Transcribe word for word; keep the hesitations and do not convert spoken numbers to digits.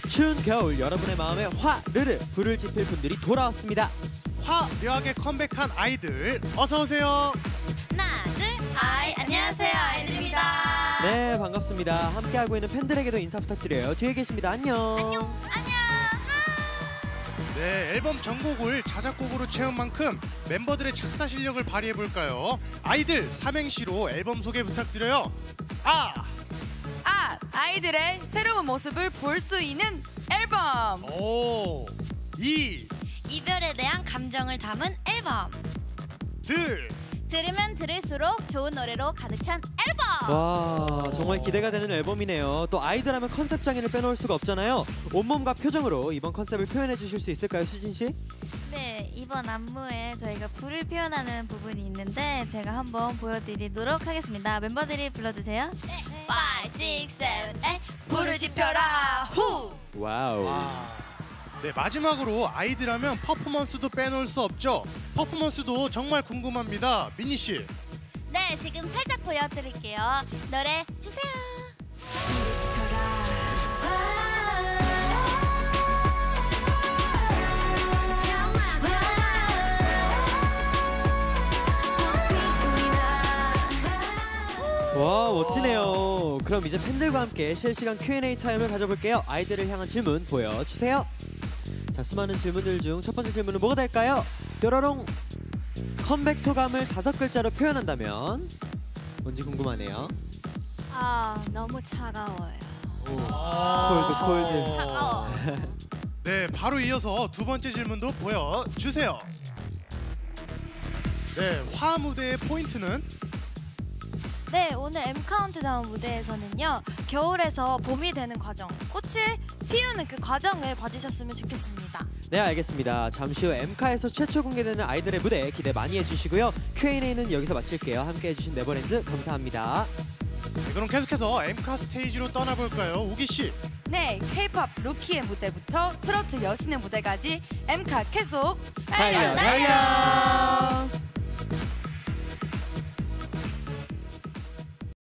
추운 겨울 여러분의 마음에 화르르 불을 지필 분들이 돌아왔습니다. 화려하게 컴백한 아이들 어서 오세요. 하나 둘 아이 안녕하세요 아이들입니다. 네 반갑습니다. 함께하고 있는 팬들에게도 인사 부탁드려요. 뒤에 계십니다. 안녕. 안녕 안녕. 네 앨범 전곡을 자작곡으로 채운 만큼 멤버들의 작사 실력을 발휘해 볼까요? 아이들 삼행시로 앨범 소개 부탁드려요. 아! 아! 아이들의 새로운 모습을 볼 수 있는 앨범! 오! 이! 이별에 대한 감정을 담은 앨범. 들! 들으면 들을수록 좋은 노래로 가득 찬 앨범. 와 정말 기대가 되는 앨범이네요. 또 아이들 하면 컨셉 장인을 빼놓을 수가 없잖아요. 온몸과 표정으로 이번 컨셉을 표현해 주실 수 있을까요, 수진 씨? 네, 이번 안무에 저희가 불을 표현하는 부분이 있는데 제가 한번 보여드리도록 하겠습니다. 멤버들이 불러주세요. 네. 오, 육, 칠, 팔 불을 지펴라 후! 와우. 아. 네 마지막으로 아이들 하면 퍼포먼스도 빼놓을 수 없죠. 퍼포먼스도 정말 궁금합니다. 미니 씨. 네, 지금 살짝 보여드릴게요. 노래 주세요. 와 멋지네요. 그럼 이제 팬들과 함께 실시간 큐 앤 에이 타임을 가져볼게요. 아이들을 향한 질문 보여주세요. 자 수많은 질문들 중 첫 번째 질문은 뭐가 될까요? 뾰로롱. 컴백 소감을 다섯 글자로 표현한다면 뭔지 궁금하네요. 아, 너무 차가워요. 콜드 콜드. 차가워. 네 바로 이어서 두 번째 질문도 보여주세요. 네 화 무대의 포인트는? 네, 오늘 M 카운트다운 무대에서는요 겨울에서 봄이 되는 과정, 꽃을 피우는 그 과정을 봐주셨으면 좋겠습니다. 네 알겠습니다. 잠시 후 엠카에서 최초 공개되는 아이들의 무대 기대 많이 해주시고요. 큐 앤 에이는 여기서 마칠게요. 함께 해주신 네버랜드 감사합니다. 네, 그럼 계속해서 엠카 스테이지로 떠나볼까요? 우기 씨. 네, K-팝 루키의 무대부터 트로트 여신의 무대까지 엠카 계속 달려 달려.